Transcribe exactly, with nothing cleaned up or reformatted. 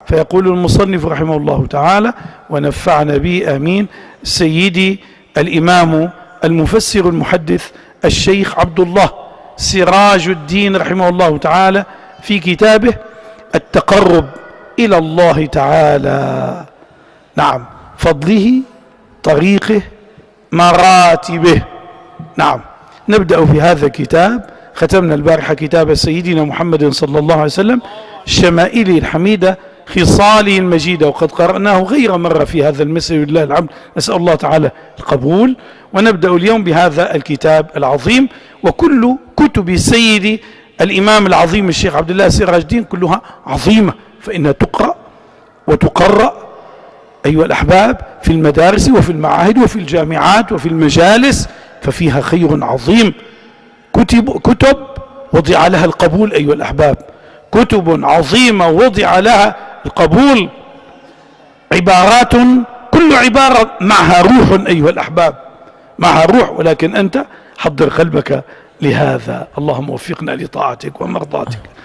فيقول المصنف رحمه الله تعالى: ونفعنا به آمين. سيدي الإمام المفسر المحدث الشيخ عبد الله سراج الدين رحمه الله تعالى في كتابه التقرب إلى الله تعالى، نعم، فضله، طريقه، مراتبه. نعم، نبدأ في هذا الكتاب. ختمنا البارحة كتاب سيدنا محمد صلى الله عليه وسلم، شمائله الحميدة، خصاله المجيدة، وقد قرأناه غير مرة في هذا المسجد لله الحمد، نسأل الله تعالى القبول. ونبدأ اليوم بهذا الكتاب العظيم. وكل كتب سيدي الإمام العظيم الشيخ عبد الله سراج الدين كلها عظيمة، فإنها تقرأ وتقرأ أيها الأحباب في المدارس وفي المعاهد وفي الجامعات وفي المجالس، ففيها خير عظيم. كتب كتب وضع لها القبول أيها الأحباب، كتب عظيمة وضع لها القبول، عبارات كل عبارة معها روح أيها الأحباب، معها روح، ولكن أنت حضر قلبك لهذا. اللهم وفقنا لطاعتك ومرضاتك.